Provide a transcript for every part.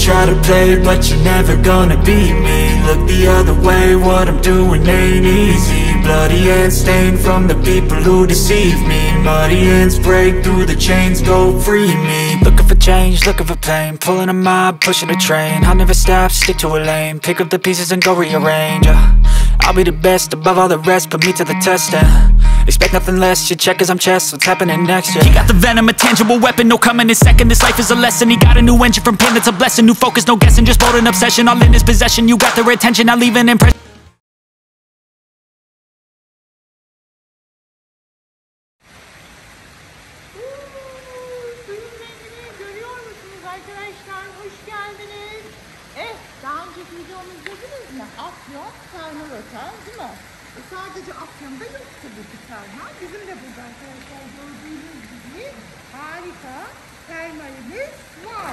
try to play, but you're never gonna beat me. Look the other way, what I'm doing ain't easy. Bloody hands stained from the people who deceive me. Muddy hands break through the chains, go free me. Looking for change, looking for pain, pulling a mob, pushing a train. I'll never stop, stick to a lane, pick up the pieces and go rearrange. I'll be the best above all the rest, put me to the test and expect nothing less. You check as I'm chess, what's happening next? Yeah. He got the venom, a tangible weapon, no coming in second. This life is a lesson. He got a new engine from pain, that's a blessing. New focus, no guessing, just bold and obsession. All in his possession, you got their attention. I leave an impression. Arkadaşlar hoş geldiniz. Daha önceki videomu izlediniz mi? Afyon termal otel değil mi? Sadece Afyon'da yok tabii ki termal. Bizim de burada arkadaşlar gördüğünüz gibi harika termalimiz var.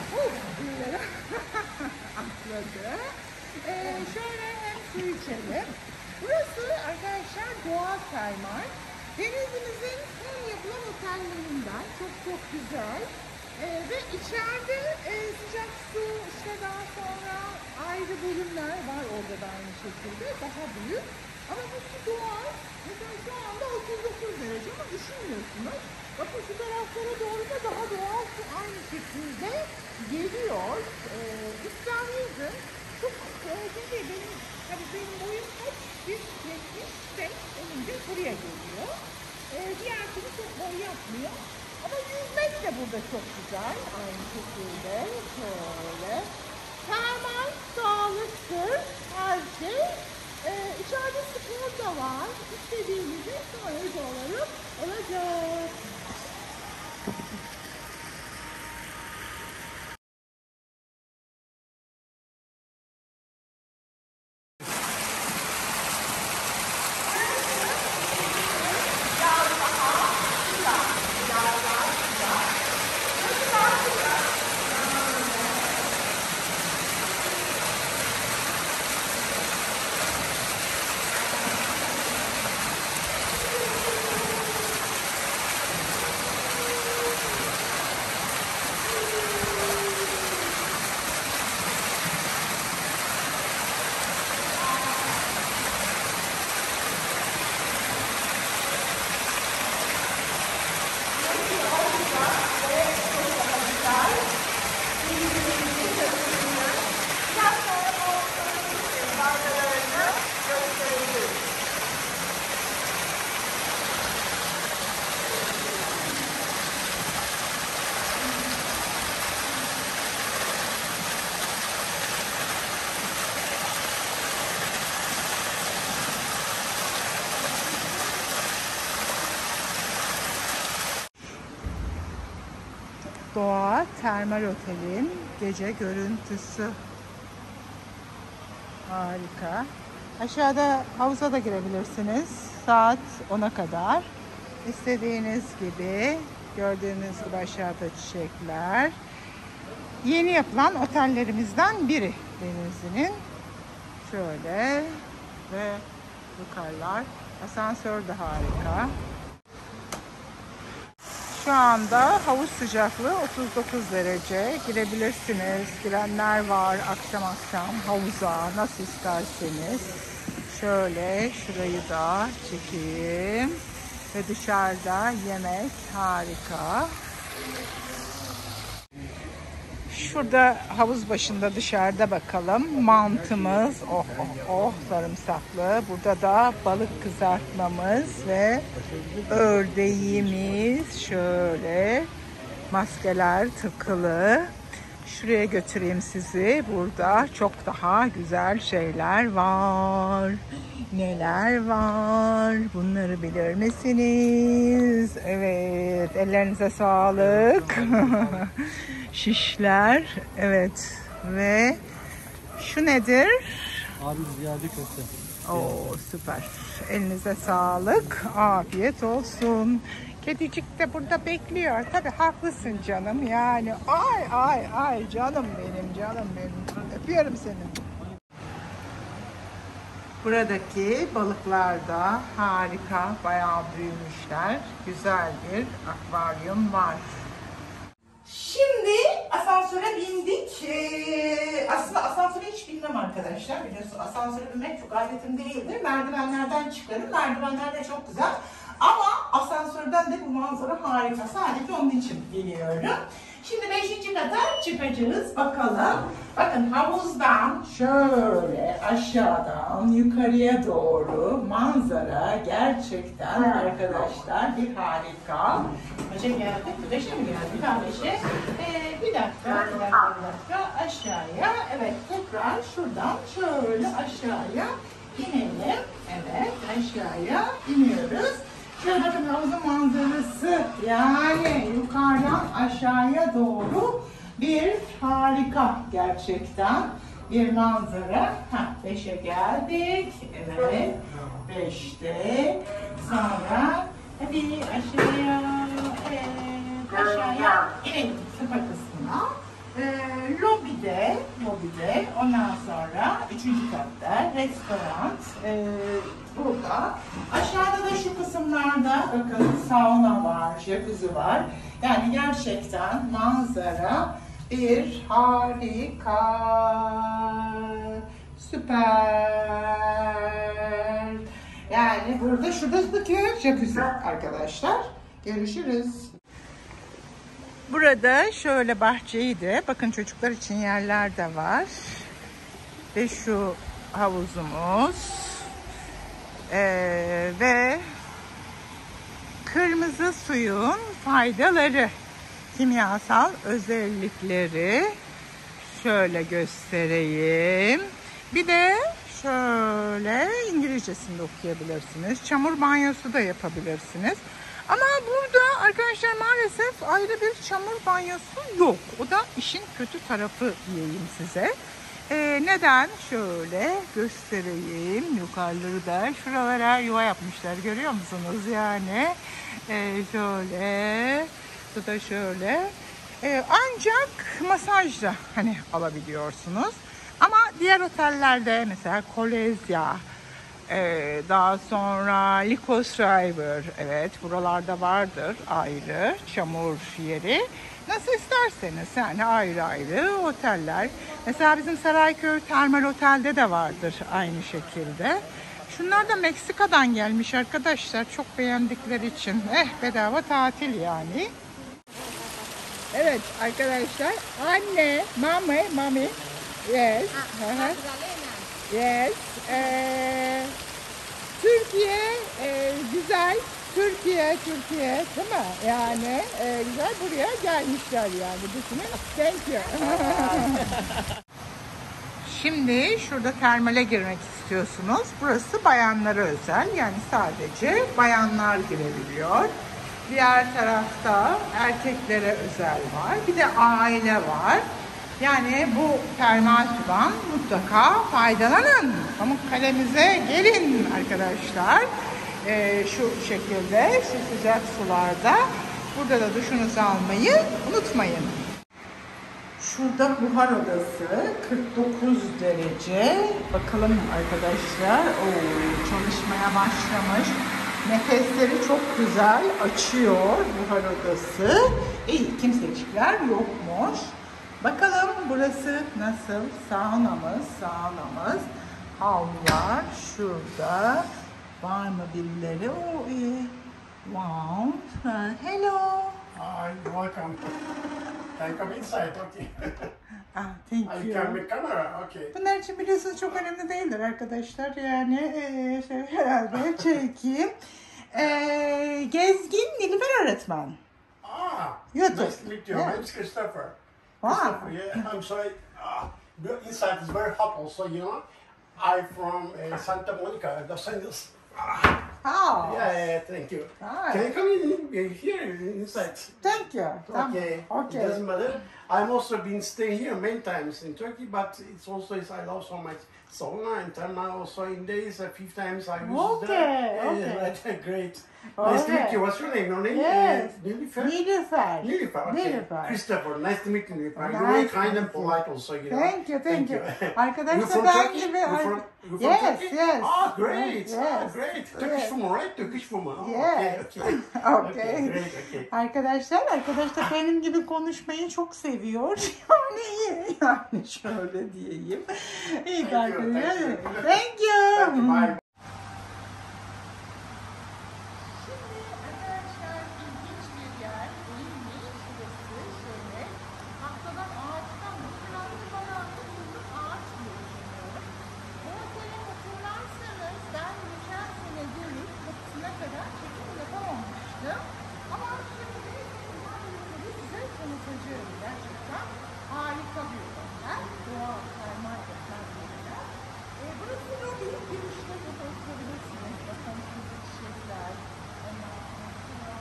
Atladı. Şöyle hem su içelim. Burası arkadaşlar doğal termal. Denizimizin son yapılan otellerinden çok güzel. Ve içeride sıcak su, işte daha sonra ayrı bölümler var orada da aynı şekilde, daha büyük. Ama bu su doğal. Mesela şu anda 39 derece ama üşümüyorsunuz. Bakın şu taraflara doğru da daha doğal su aynı şekilde geliyor. İslamiyizm çok değil, benim boyum kaç? 175 olunca buraya geliyor. Diğer türlü çok boy yapmıyor. Ama yüzmek de burada çok güzel. Aynı şekilde şöyle. Termal, sağlıktır her şey. İçeride spor da var. İstediğinizi sonra olarak olacak. Doğa Termal Otel'in gece görüntüsü. Harika. Aşağıda havuza da girebilirsiniz. Saat 10'a kadar. İstediğiniz gibi. Gördüğünüz gibi aşağıda çiçekler. Yeni yapılan otellerimizden biri Denizli'nin. Şöyle ve yukarılar. Asansör de harika. Şu anda havuz sıcaklığı 39 derece. Girebilirsiniz. Girenler var akşam havuza nasıl isterseniz. Şöyle şurayı da çekeyim. Ve dışarıda yemek harika. Şurada havuz başında dışarıda bakalım. Mantımız sarımsaklı. Burada da balık kızartmamız ve ördeğimiz şöyle. Maskeler takılı. Şuraya götüreyim sizi. Burada çok daha güzel şeyler var. Neler var? Bunları bilir misiniz? Evet. Ellerinize sağlık. Şişler. Evet. Ve şu nedir? Abi ziyade köfte. Oo, süper. Elinize sağlık. Afiyet olsun. Kedicik de burada bekliyor. Tabii haklısın canım yani. Ay canım benim. Öpüyorum seni. Buradaki balıklar da harika. Bayağı büyümüşler. Güzel bir akvaryum var. Şimdi asansör asansöre bindik. Aslında asansöre hiç binmem arkadaşlar. Biliyorsunuz asansöre binmek çok adetim değildir. Merdivenlerden çıkarım. Merdivenler de çok güzel. Ama asansörden de bu manzara harika. Sadece onun için biniyorum. Şimdi 5. kata çıkacağız. Bakalım. Bakın havuzdan şöyle aşağıdan yukarıya doğru manzara gerçekten arkadaşlar bir harika. Kaça geldik? 5'e mi geldik? Ha 5'e. Bir dakika. Aşağıya. Evet tekrar şuradan şöyle aşağıya inelim. Evet aşağıya iniyoruz. Şöyle bakın havuzun manzarası yani yukarıdan aşağıya doğru bir harika gerçekten bir manzara. 5'e geldik. Evet 5'te sonra hadi aşağıya aşağıya inelim sıpa kısmına. Lobide ondan sonra 3. katta restoran burada. Aşağıda da şu kısımlarda bakın sauna var, jacuzzi var. Yani gerçekten manzara bir harika. Süper. Yani burada şuradaki jacuzzi arkadaşlar. Görüşürüz. Burada şöyle bahçeydi. Bakın çocuklar için yerler de var. Ve şu havuzumuz. Ve kırmızı suyun faydaları, kimyasal özellikleri şöyle göstereyim. Bir de şöyle İngilizcesini de okuyabilirsiniz. Çamur banyosu da yapabilirsiniz. Ama burada arkadaşlar maalesef ayrı bir çamur banyosu yok. O da işin kötü tarafı diyeyim size. Neden? Şöyle göstereyim. Yukarıları da şuralara yuva yapmışlar. Görüyor musunuz? Yani şöyle. Bu da şöyle. Ancak masajla hani alabiliyorsunuz. Ama diğer otellerde mesela Kolezya, daha sonra Lycos River, evet buralarda vardır ayrı çamur yeri. Nasıl isterseniz yani ayrı ayrı oteller. Mesela bizim Sarayköy Termal Otel'de de vardır aynı şekilde. Şunlar da Meksika'dan gelmiş arkadaşlar çok beğendikleri için. Bedava tatil yani. Evet arkadaşlar anne, mami, yes. Yes. Türkiye güzel. Türkiye değil mi? Yani güzel buraya gelmişler yani. Düşünün. Thank you. Şimdi şurada termale girmek istiyorsunuz. Burası bayanlara özel. Yani sadece bayanlar girebiliyor. Diğer tarafta erkeklere özel var. Bir de aile var. Yani bu termal sudan mutlaka faydalanın. Pamukkale'mize gelin arkadaşlar. Şu şekilde, şu sıcak sularda. Burada da duşunuzu almayı unutmayın. Şurada buhar odası 49 derece. Bakalım arkadaşlar. Çalışmaya başlamış. Nefesleri çok güzel açıyor buhar odası. Kimsecikler yokmuş. Bakalım burası nasıl? Saunamız. Havlular şurada. Var mı birileri? Wow. Hello. Hi, welcome. Can I come inside? Okay. Thank I you. can with camera. Okay. Bunlar için biliyorsunuz çok önemli değildir arkadaşlar. Yani herhalde çekeyim. Gezgin Nilüfer öğretmen. YouTube. Nice to meet you. Yeah. My name is Christopher. Wow. Christopher, yeah. I'm sorry. The inside is very hot also, you know. I'm from Santa Monica, Los Angeles. Oh. Yeah, thank you. Hi. Can I come in here inside? Thank you. Okay. Okay. It doesn't matter. I've also been staying here many times in Turkey, but it's also I love so much sauna and thermal also in days. A few times I use Okay, that. okay. Right, great. Nice to meet Okay. you. What's your name? Your name? Yes. Nilüfer? Nilüfer. Nilüfer. Okay. Nilüfer. Christopher. Nice to meet you, Nilüfer. You're Nice very to kind and meet you. polite also. You know. Thank you, thank you. You Arkadaşlar from ben Turkey? gibi... You're from Yes, Turkey? yes. Oh, great. Yes. Oh, great. Turkish Yes. woman, right? Turkish woman. Oh, Yes. Okay, okay. Okay. Great, okay. Arkadaş da benim gibi konuşmayı çok seviyor. Yani iyi. Yani şöyle diyeyim. İyi Thank you, arkadaşlar. thank you. Thank you. Thank you. Bye. Şimdi arkadaşlar ilginç bir yer. İyiymiş. Burası şöyle. Tahtadan ağaçtan mısırlandı bana kızıllık ağaç diye düşünüyorum. Bu otele hatırlarsanız ben geçen sene gelip kapısına kadar çekim yapamamıştım. Ama şimdi size tanıtacağım gerçekten. Harika bir otel. Doğal termal oteller. Burası lobi. Girişte burada oturabilirsiniz. Bakın şurada çiçekler. Ondan sonra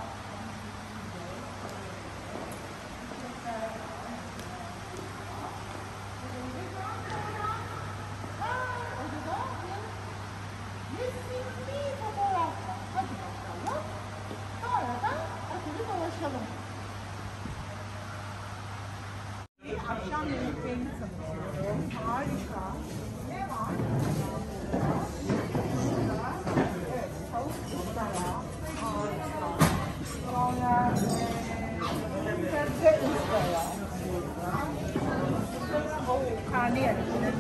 resimli fotoğraflar. Hadi bakalım. Sonra da oteli dolaşalım. Akşam yemeklerini tanıtıyorum. Harika. Ne var? Evet, tavuk ızgara. Harika. Sonra sebze ızgara. Karnıyarık.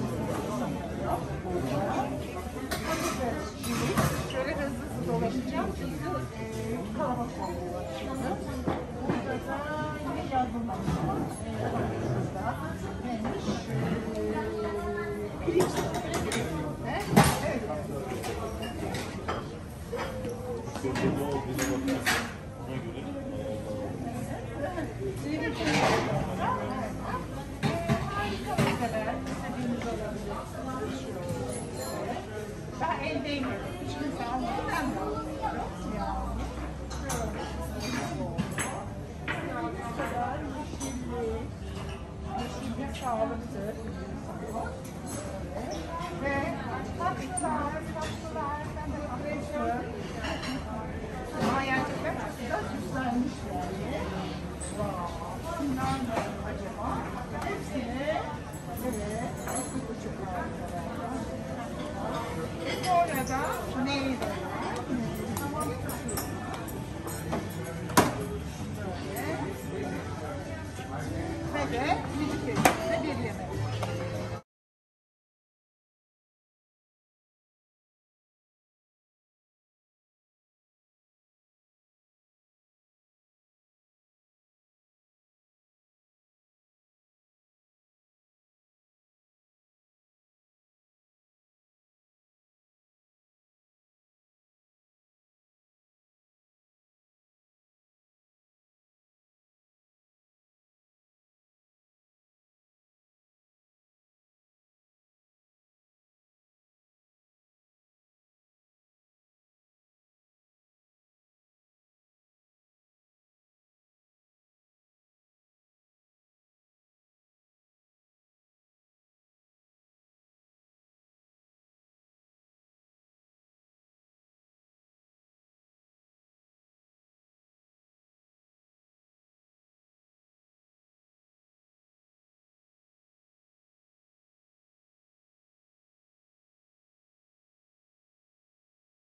Şöyle hızlı dolaşacağım çünkü kalabalık oluyor. Burada da yine yazılmış. Burada neymiş? Pirinç. Evet. Harika mesela. İstediğiniz olabilir. Ben el değmiyorum. Hiç kimse almadı. Ben de alıyorum. Yani. Ne kadar yeşillik. Yeşillik sağlıktır. Ve tatlılar. Ben de alıyorum. Ama gerçekten çok güzel süslenmiş yani. Wow. Bunlar ne acaba? Hepsini evet. Küçük harikalar. Sonra da meyve. Ve de